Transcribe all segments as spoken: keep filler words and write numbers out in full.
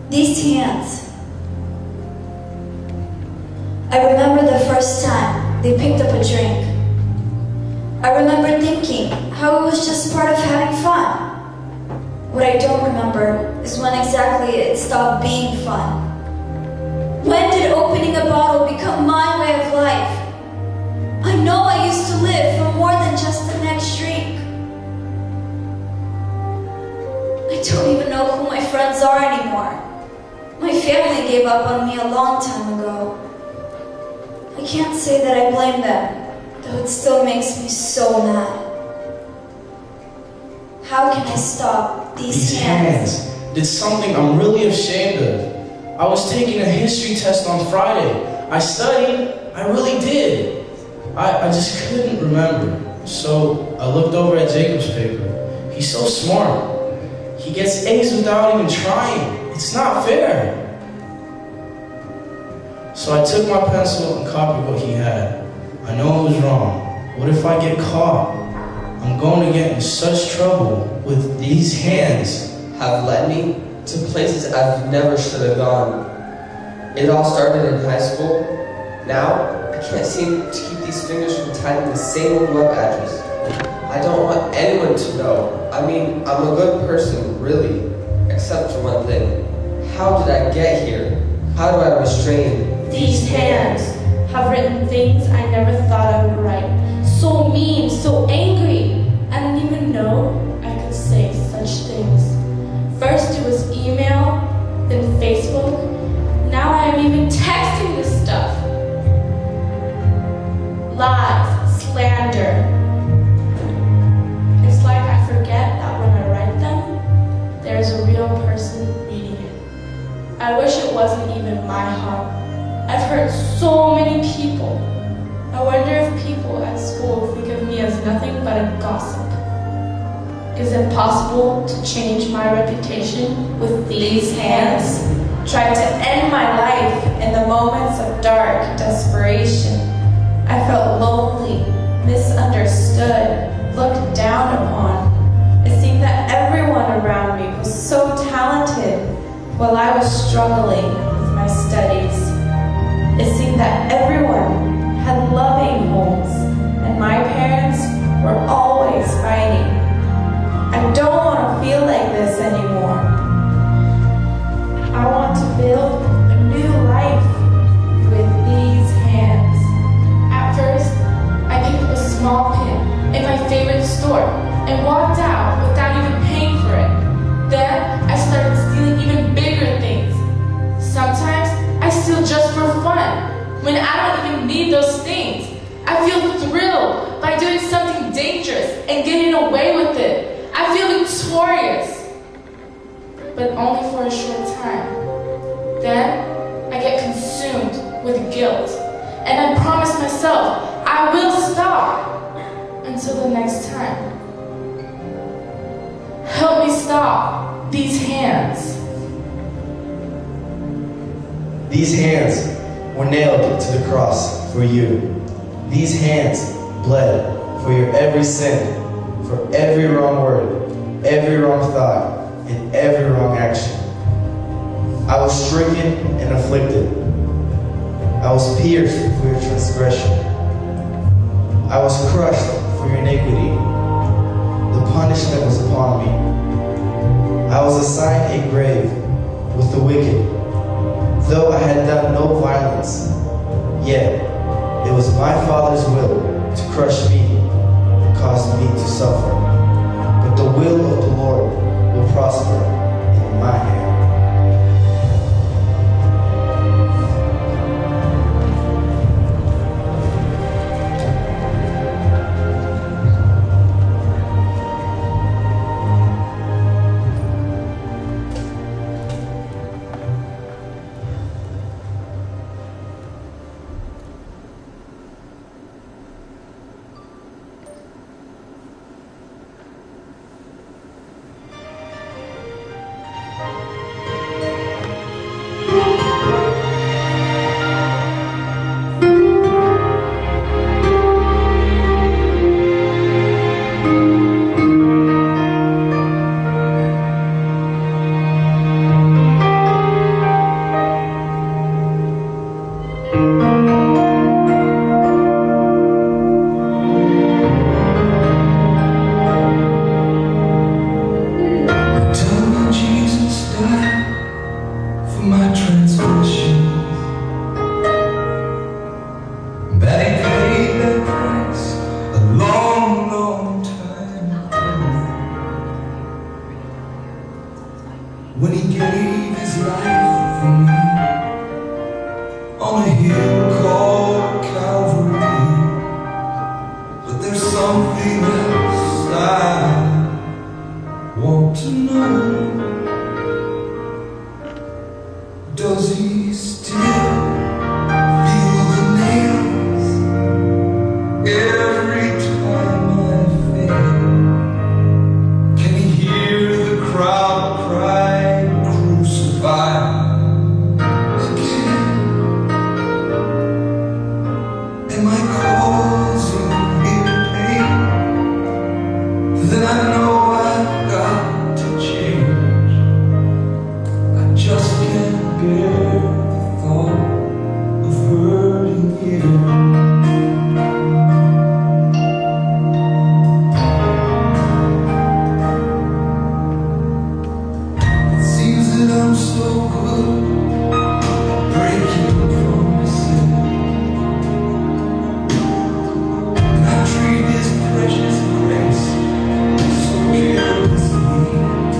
These hands. I remember the first time they picked up a drink. I remember thinking how it was just part of having fun. What I don't remember is when exactly it stopped being fun. When did opening a bottle become my way of life? I know I used to live for more than just the next drink. I don't even know who my friends are anymore. My family gave up on me a long time ago. I can't say that I blame them, though it still makes me so mad. How can I stop these, these hands? hands did something I'm really ashamed of. I was taking a history test on Friday. I studied, I really did. I, I just couldn't remember. So I looked over at Jacob's paper. He's so smart. He gets A's without even trying. It's not fair. So I took my pencil and copied what he had. I know it was wrong. What if I get caught? I'm going to get in such trouble with these hands. Have led me to places I've never should have gone. It all started in high school. Now, I can't seem to keep these fingers from typing the same old web address. I don't want anyone to know. I mean, I'm a good person, really, except for one thing. How did I get here? How do I restrain these hands? Have written things I never thought I would write. So mean, so angry. I didn't even know I could say such things. First it was email, then Facebook. Now I am even texting this stuff. Lies, slander. It's like I forget that when I write them, there's a real person reading it. I wish it wasn't even my heart. I've hurt so many people. I wonder if people at school think of me as nothing but a gossip. Is it possible to change my reputation with these hands? Tried to end my life in the moments of dark desperation. I felt lonely, misunderstood, looked down upon. It seemed that everyone around me was so talented while I was struggling with my studies. It seemed that everyone had loving homes, and my parents were always fighting. I don't want to feel like this anymore. I want to build a new life with these hands. At first, I picked up a small pin in my favorite store and walked out without even paying for it. Then I started stealing even bigger things. Sometimes I steal just for fun, when I don't even need those things. I feel thrilled by doing something dangerous and getting away with it. I feel victorious, but only for a short time. Then I get consumed with guilt, and I promise myself I will stop until the next time. Help me stop these hands. These hands were nailed to the cross for you. These hands bled for your every sin, for every wrong word, every wrong thought, and every wrong action. I was stricken and afflicted. I was pierced for your transgression. I was crushed for your iniquity. The punishment was upon me. I was assigned a grave with the wicked. Though I had done no violence, yet it was my Father's will to crush me and cause me to suffer. But the will of the Lord will prosper in my hand. his life for me on a hill called Calvary. But there's something else I want to know. Does he still feel the nails every time I fail? Can he hear the crowd cry, crucify again? Am I causing him pain? Then I know I've got to change. I just can't bear the thought of hurting him. It seems that I'm so good at breaking promises, and I treat his precious grace so carelessly.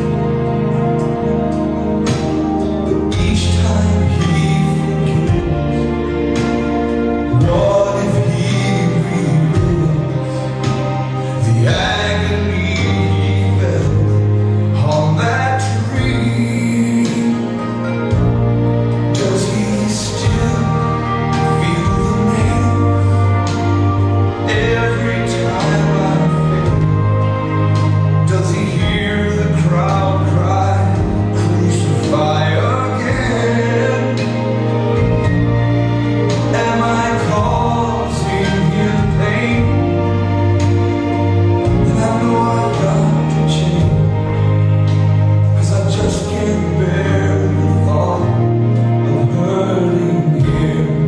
But each time he forgives, what if he relives the agony he felt on that tree? Does he still feel the nails every time I fail? Does he hear the crowd cry, crucify again? Am I causing him pain? And I know I've got to change, 'cause I just can't bear the thought of hurting him.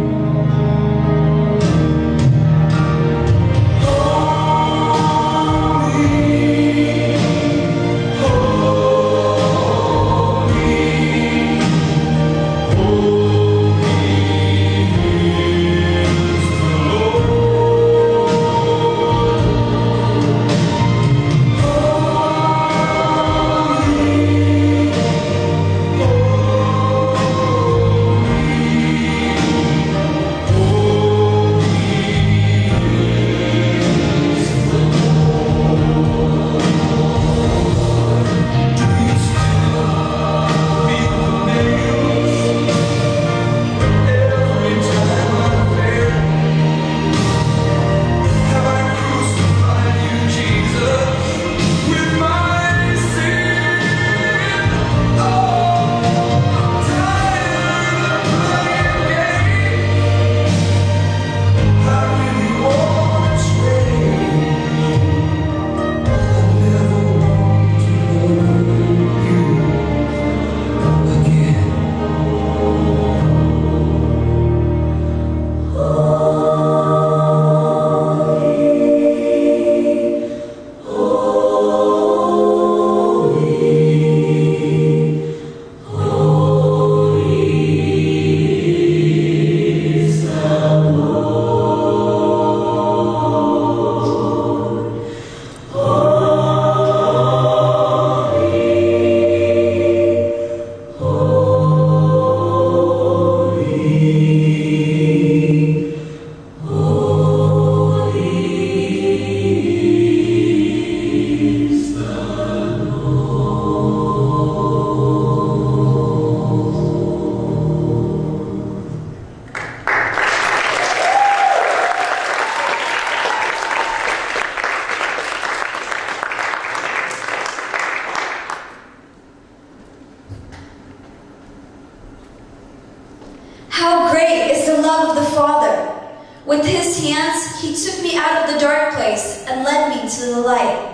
How great is the love of the Father! With his hands, he took me out of the dark place and led me to the light.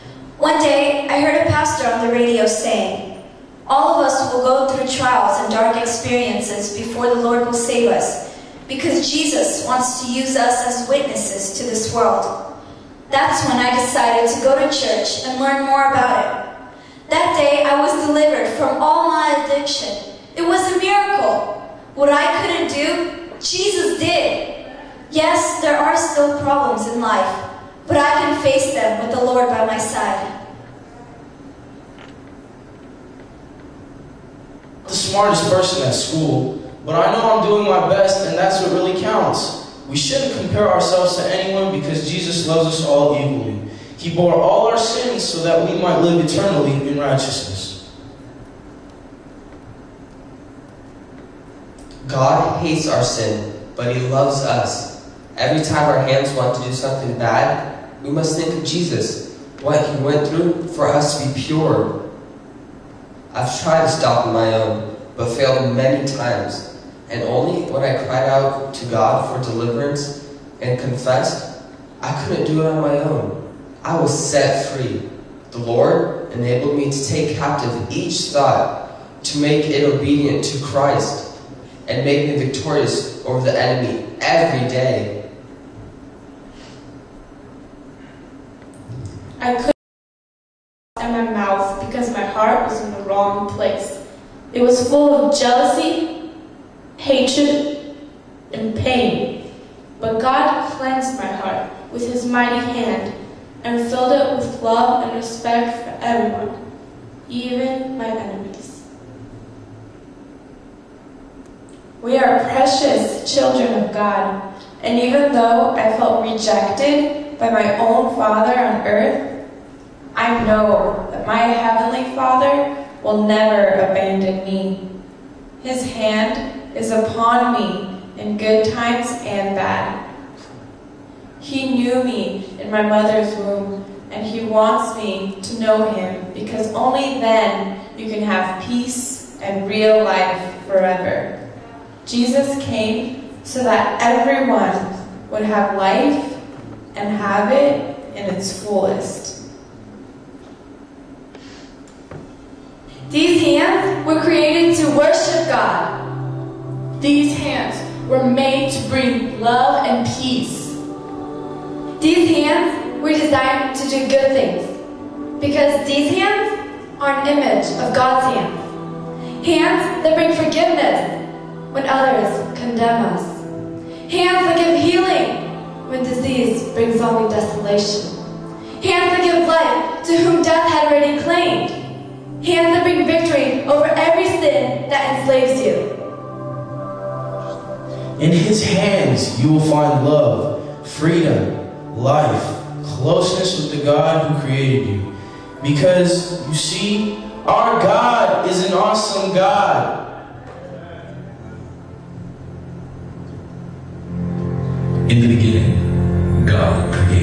One day, I heard a pastor on the radio saying, all of us will go through trials and dark experiences before the Lord will save us, because Jesus wants to use us as witnesses to this world. That's when I decided to go to church and learn more about it. That day, I was delivered from all my addiction. It was a miracle. What I couldn't do, Jesus did. Yes, there are still problems in life, but I can face them with the Lord by my side. The smartest person at school, but I know I'm doing my best, and that's what really counts. We shouldn't compare ourselves to anyone because Jesus loves us all equally. He bore all our sins so that we might live eternally in righteousness. God hates our sin, but He loves us. Every time our hands want to do something bad, we must think of Jesus, what He went through for us to be pure. I've tried to stop on my own, but failed many times. And only when I cried out to God for deliverance and confessed, I couldn't do it on my own. I was set free. The Lord enabled me to take captive each thought, to make it obedient to Christ, and make me victorious over the enemy every day. I couldn't in my mouth because my heart was in the wrong place. It was full of jealousy, hatred, and pain. But God cleansed my heart with His mighty hand and filled it with love and respect for everyone, even my enemies. We are precious children of God, and even though I felt rejected by my own Father on earth, I know that my Heavenly Father will never abandon me. His hand is upon me in good times and bad. He knew me in my mother's womb, and He wants me to know Him, because only then you can have peace and real life forever. Jesus came so that everyone would have life and have it in its fullest. These hands were created to worship God. These hands were made to bring love and peace. These hands were designed to do good things, because these hands are an image of God's hands. Hands that bring forgiveness when others condemn us. Hands that give healing when disease brings only desolation. Hands that give life to whom death had already claimed. Hands that bring victory over every sin that enslaves you. In His hands you will find love, freedom, life, closeness with the God who created you. Because, you see, our God is an awesome God. In the beginning, God created